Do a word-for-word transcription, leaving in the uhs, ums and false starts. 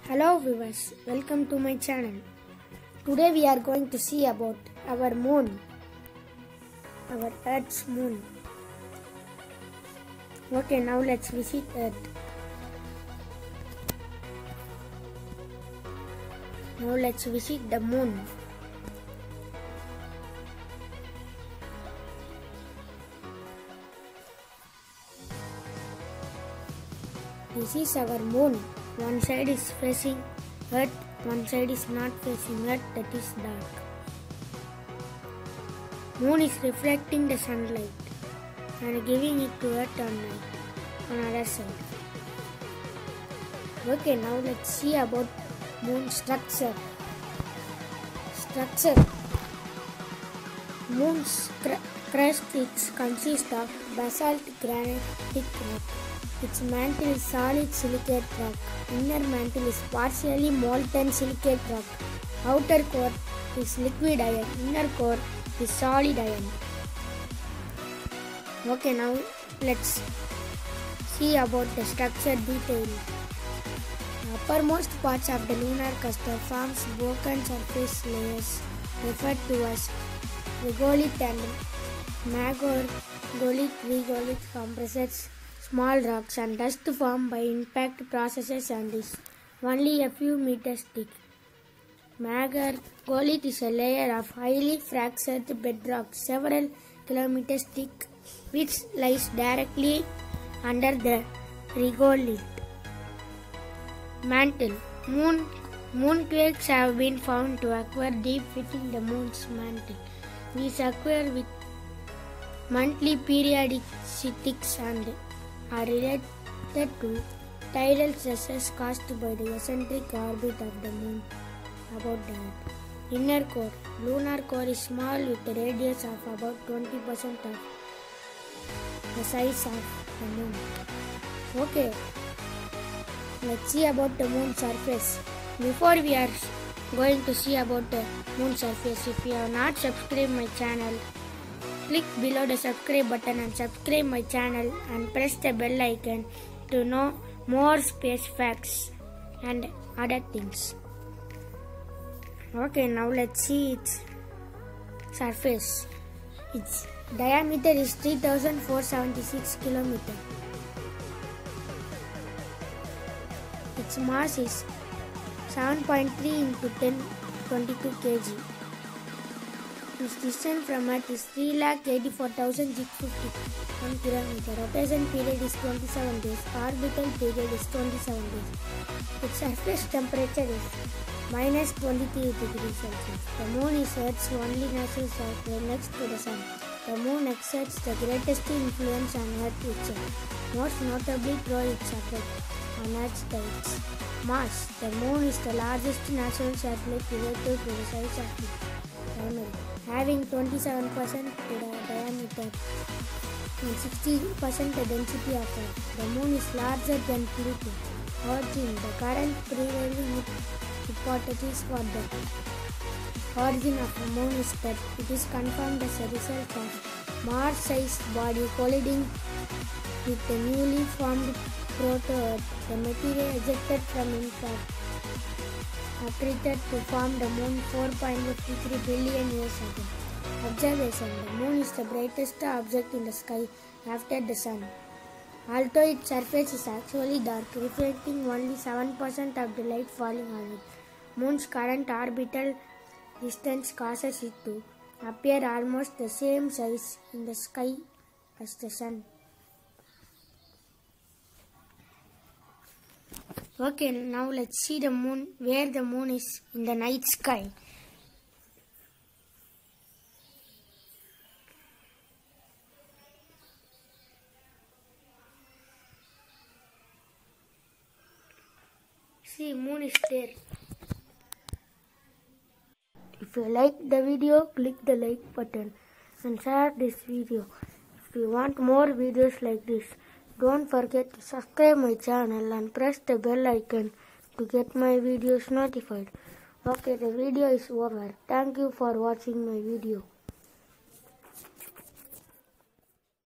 Hello viewers, welcome to my channel. Today we are going to see about our moon, our Earth's moon. Okay, now let's visit Earth. Now let's visit the moon. This is our moon. One side is facing Earth, one side is not facing Earth, that is dark. Moon is reflecting the sunlight and giving it to Earth on night, on other side. Okay, now let's see about moon structure. Structure. Moon's crust is consists of basalt granitic rock. Its mantle is solid silicate rock. Inner mantle is partially molten silicate rock. Outer core is liquid iron. Inner core is solid iron. Okay, now let's see about the structure detail. The uppermost parts of the lunar cluster forms broken surface layers referred to as regolith and magogolith. Regolith compresses small rocks and dust formed by impact processes and is only a few meters thick. Magogolith is a layer of highly fractured bedrock several kilometers thick which lies directly under the regolith mantle. Moon, moonquakes have been found to occur deep within the moon's mantle. These occur with monthly periodicities and are related to tidal stresses caused by the eccentric orbit of the moon about the Earth. Inner core. Lunar core is small with a radius of about twenty percent of the size of the moon. Okay, let's see about the moon surface. Before we are going to see about the moon surface, if you have not subscribed my channel, click below the subscribe button and subscribe my channel and press the bell icon to know more space facts and other things. Okay, now let's see its surface. Its diameter is three thousand four hundred seventy-six kilometers. Its mass is seven point three into ten twenty-two kilograms. Its distance from Earth is three lakh eighty-four thousand six hundred fifty-one kilometers. Rotation period is twenty-seven days. Orbital period is twenty-seven days. Its surface temperature is minus twenty-three degrees Celsius. The moon is Earth's only natural satellite next to the sun. The moon exerts the greatest influence on Earth itself, most notably through its effect on Earth's tides. Mass. The moon is the largest natural satellite relative to the size of the diameter, having twenty-seven percent diameter and sixty percent density of Earth. The moon is larger than Pluto. Origin. The current prevailing hypothesis for the origin of the moon is that it is confirmed as a result of Mars-sized body colliding with the newly formed proto-Earth. The material ejected from impact accreted to form the moon four point five three billion years ago. Observation. The moon is the brightest object in the sky after the sun. Although its surface is actually dark, reflecting only seven percent of the light falling on it. Moon's current orbital distance causes it to appear almost the same size in the sky as the sun. Okay, now let's see the moon, where the moon is in the night sky. See, moon is there. If you like the video, click the like button and share this video. If you want more videos like this, don't forget to subscribe my channel and press the bell icon to get my videos notified. Okay, the video is over. Thank you for watching my video.